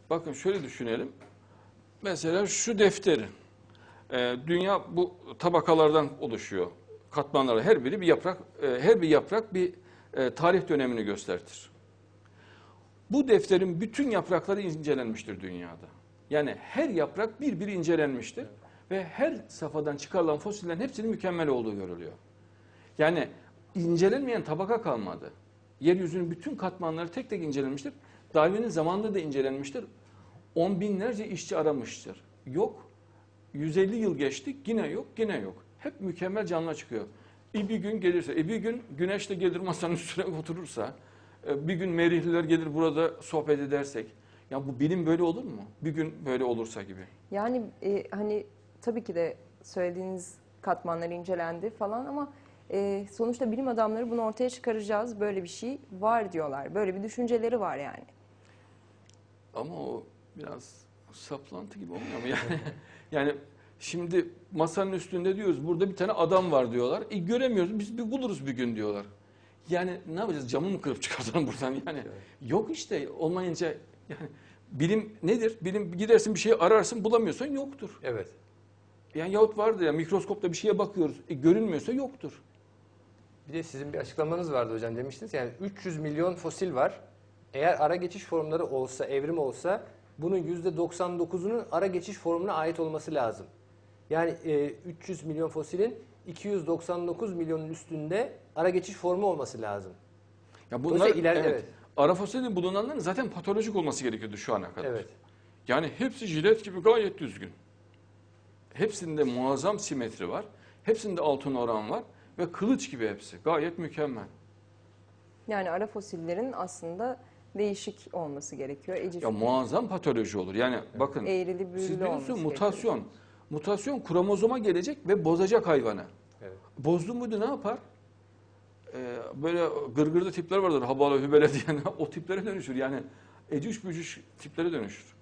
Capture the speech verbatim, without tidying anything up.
Bakın şöyle düşünelim. Mesela şu defteri. Ee, dünya bu tabakalardan oluşuyor. Katmanlar. Her biri bir yaprak, e, her bir yaprak bir e, tarih dönemini gösterir. Bu defterin bütün yaprakları incelenmiştir dünyada. Yani her yaprak bir bir incelenmiştir. Ve her safhadan çıkarılan fosillerin hepsinin mükemmel olduğu görülüyor. Yani incelenmeyen tabaka kalmadı. Yeryüzünün bütün katmanları tek tek incelenmiştir. Darwin'in zamanında da incelenmiştir. On binlerce işçi aramıştır. Yok. yüz elli yıl geçti, yine yok, yine yok. Hep mükemmel canlılar çıkıyor. E bir gün gelirse, e bir gün güneş de gelir masanın üstüne oturursa, bir gün merihliler gelir burada sohbet edersek. Ya bu bilim böyle olur mu? Bir gün böyle olursa gibi. Yani e, hani tabii ki de söylediğiniz katmanlar incelendi falan ama e, sonuçta bilim adamları bunu ortaya çıkaracağız. Böyle bir şey var diyorlar. Böyle bir düşünceleri var yani. Ama o biraz saplantı gibi olmuyor mu? Yani, yani şimdi masanın üstünde diyoruz burada bir tane adam var diyorlar. E göremiyoruz biz bir buluruz bir gün diyorlar. Yani ne yapacağız? Camı mı kırıp çıkartalım buradan? Yani yok işte olmayınca yani bilim nedir? Bilim gidersin bir şeyi ararsın bulamıyorsan yoktur. Evet. Yani yahut vardır ya mikroskopta bir şeye bakıyoruz. E, görünmüyorsa yoktur. Bir de sizin bir açıklamanız vardı hocam, demiştiniz. Yani üç yüz milyon fosil var. Eğer ara geçiş formları olsa, evrim olsa bunun yüzde doksan dokuzunun ara geçiş formuna ait olması lazım. Yani e, üç yüz milyon fosilin iki yüz doksan dokuz milyonun üstünde ara geçiş formu olması lazım. Ya bunlar ileri, evet, evet. ara fosilin bulunanların zaten patolojik olması gerekiyordu şu ana kadar. Evet. Yani hepsi jilet gibi gayet düzgün. Hepsinde muazzam simetri var. Hepsinde altın oran var ve kılıç gibi hepsi. Gayet mükemmel. Yani ara fosillerin aslında değişik olması gerekiyor. Ecif, Ya muazzam patoloji olur. Yani bakın eğrili büğrülü siz biliyorsunuz olması mutasyon. gerekiyor. Mutasyon kromozoma gelecek ve bozacak hayvanı. Evet. Bozdu muydu ne yapar? Ee, böyle gırgırda tipler vardır. Habala hübele diyen o tiplere dönüşür. Yani ecüş bücüş tiplere dönüşür.